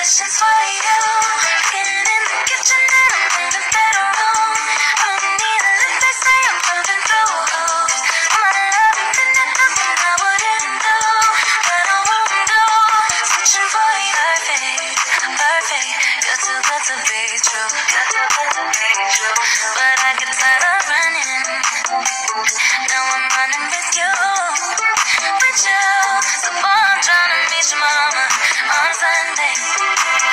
questions for you. Getting in the kitchen and I'm in the bedroom. I don't need a lift, they say I'm pumping through holes. I'm out of love and there's nothing I wouldn't do, that I won't do. Searching for you, perfect, perfect. You're too good to be true, you're too good to be true. But I get tired of running. Now I'm running with you, with you. So boy, I'm trying to meet your mama on Sunday.